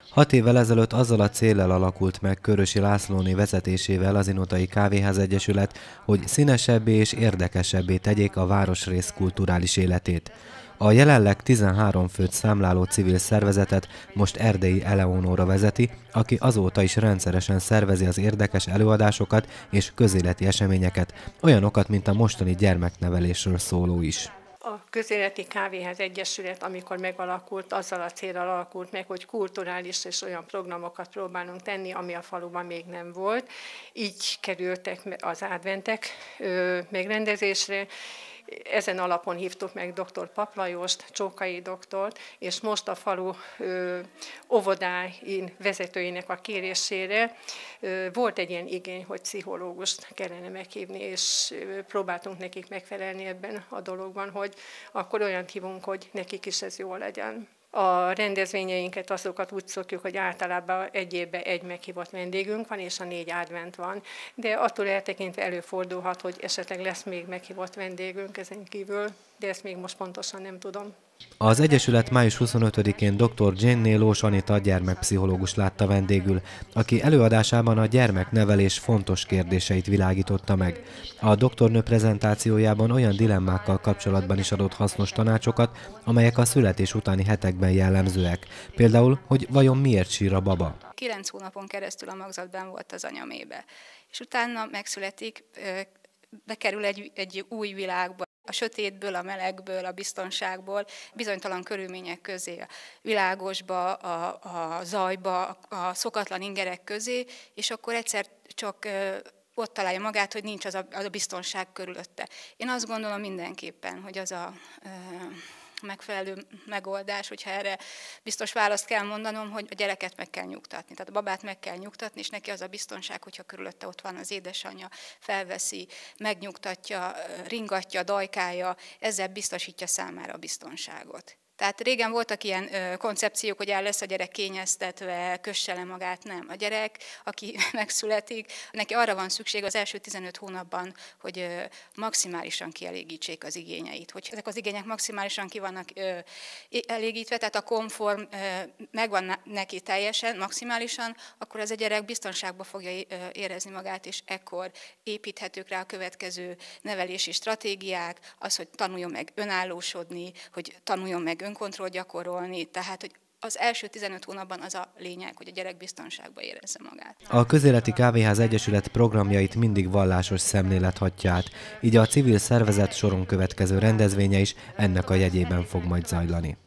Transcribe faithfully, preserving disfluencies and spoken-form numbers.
Hat évvel ezelőtt azzal a céllal alakult meg Körösi Lászlóné vezetésével az Inotai Kávéház Egyesület, hogy színesebbé és érdekesebbé tegyék a városrész kulturális életét. A jelenleg tizenhárom főt számláló civil szervezetet most Erdélyi Eleonóra vezeti, aki azóta is rendszeresen szervezi az érdekes előadásokat és közéleti eseményeket, olyanokat, mint a mostani gyermeknevelésről szóló is. A Közéleti Kávéház Egyesület, amikor megalakult, azzal a célral alakult meg, hogy kulturális és olyan programokat próbálunk tenni, ami a faluban még nem volt. Így kerültek az adventek megrendezésre. Ezen alapon hívtuk meg doktor Paplajost, Csókai doktort, és most a falu ö, óvodáin vezetőinek a kérésére ö, volt egy ilyen igény, hogy pszichológust kellene meghívni, és ö, próbáltunk nekik megfelelni ebben a dologban, hogy akkor olyan hívunk, hogy nekik is ez jó legyen. A rendezvényeinket azokat úgy szokjuk, hogy általában egy évben egy meghívott vendégünk van, és a négy advent van. De attól eltekintve előfordulhat, hogy esetleg lesz még meghívott vendégünk ezen kívül, de ezt még most pontosan nem tudom. Az Egyesület május huszonötödikén doktor Jenné Lós Anita gyermekpszichológus látta vendégül, aki előadásában a gyermeknevelés fontos kérdéseit világította meg. A doktornő prezentációjában olyan dilemmákkal kapcsolatban is adott hasznos tanácsokat, amelyek a születés utáni hetekben jellemzőek. Például, hogy vajon miért sír a baba? Kilenc hónapon keresztül a magzatban volt az anyamébe, és utána megszületik, bekerül egy, egy új világba. A sötétből, a melegből, a biztonságból, bizonytalan körülmények közé, a világosba, a, a zajba, a szokatlan ingerek közé, és akkor egyszer csak ott találja magát, hogy nincs az a, az a biztonság körülötte. Én azt gondolom mindenképpen, hogy az a megfelelő megoldás, hogyha erre biztos választ kell mondanom, hogy a gyereket meg kell nyugtatni. Tehát a babát meg kell nyugtatni, és neki az a biztonság, hogyha körülötte ott van az édesanyja, felveszi, megnyugtatja, ringatja, dajkálja, ezzel biztosítja számára a biztonságot. Tehát régen voltak ilyen ö, koncepciók, hogy el lesz a gyerek kényeztetve, kösse le magát, nem. A gyerek, aki megszületik, neki arra van szükség az első tizenöt hónapban, hogy ö, maximálisan kielégítsék az igényeit. Hogy ezek az igények maximálisan ki vannak ö, elégítve, tehát a konform ö, megvan neki teljesen, maximálisan, akkor ez a gyerek biztonságban fogja ö, érezni magát, és ekkor építhetők rá a következő nevelési stratégiák, az, hogy tanuljon meg önállósodni, hogy tanuljon meg önkontrollt gyakorolni, tehát hogy az első tizenöt hónapban az a lényeg, hogy a gyerek biztonságban érezze magát. A Közéleti Kávéház Egyesület programjait mindig vallásos szemlélet hatja át, így a civil szervezet soron következő rendezvénye is ennek a jegyében fog majd zajlani.